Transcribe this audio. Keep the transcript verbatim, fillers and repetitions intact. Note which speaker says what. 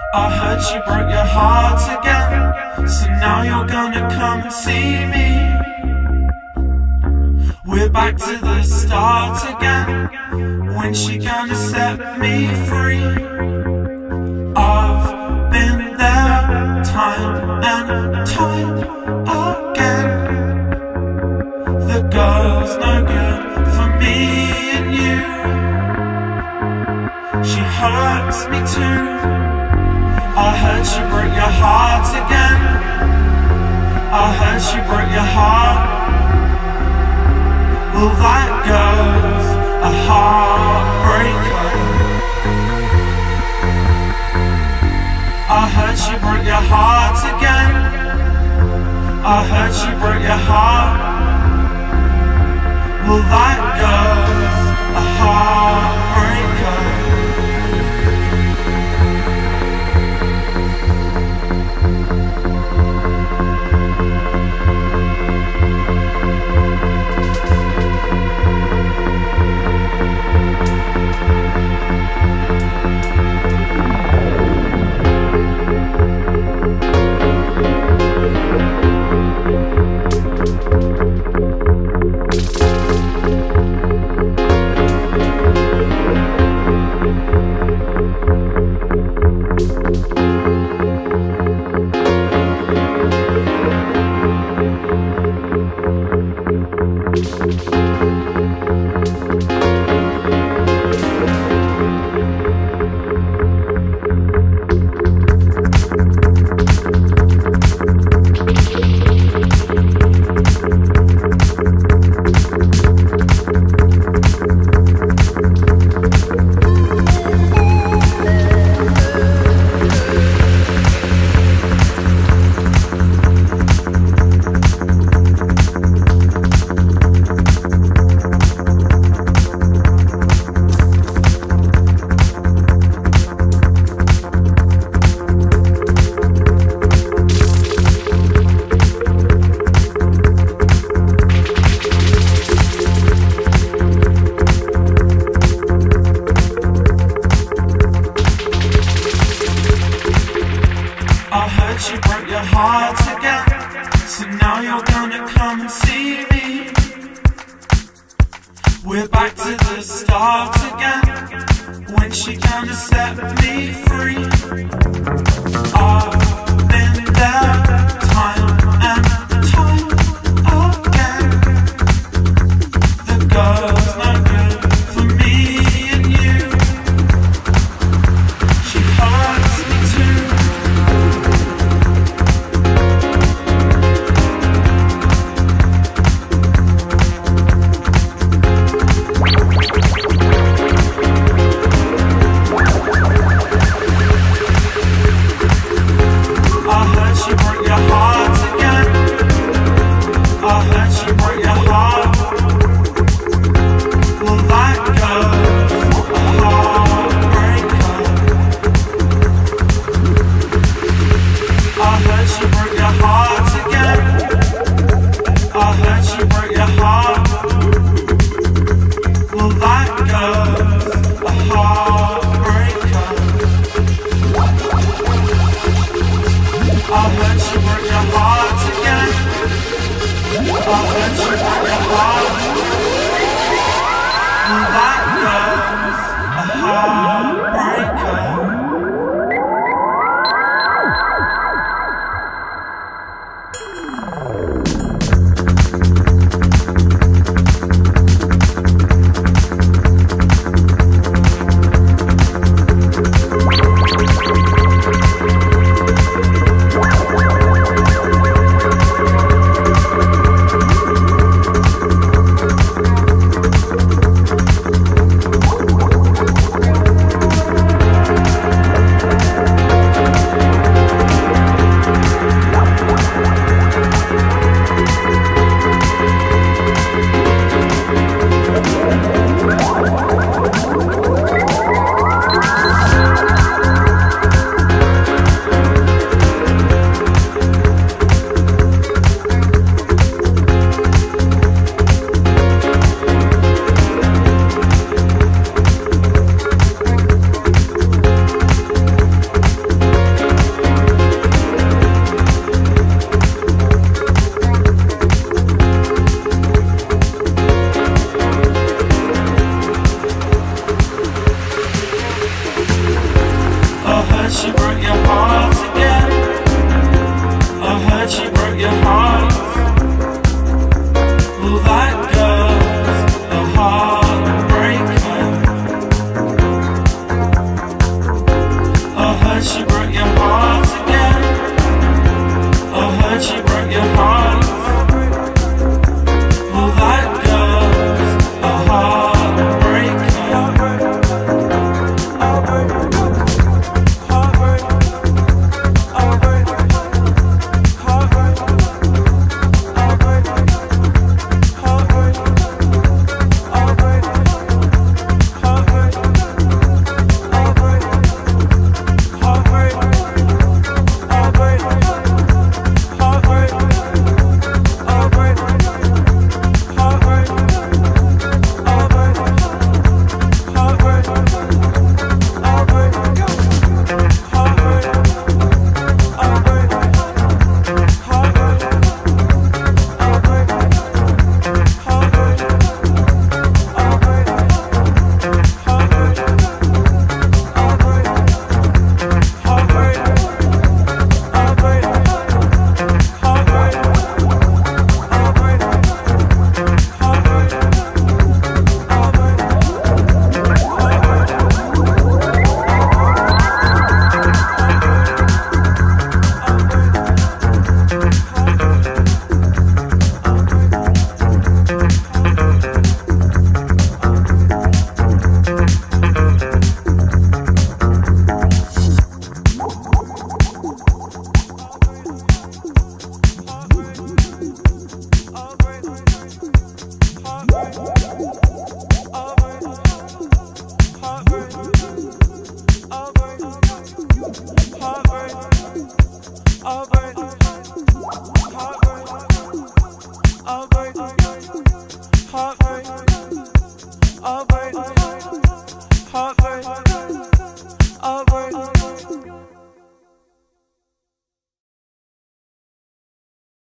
Speaker 1: I heard she broke your heart again, so now you're gonna come and see me. We're back to the start again. When's she gonna set me free? I've been there time and time again. The girl's no good for me and you. She hurts me too. I heard she broke your heart again. I heard she broke your heart. Well, that girl's a heartbreaker. I heard she broke your heart again. I heard she broke your heart. Well, that girl's a heartbreaker. I heard she broke your heart again, so now you're gonna come and see me. We're back to the start again. When's she gonna set me free?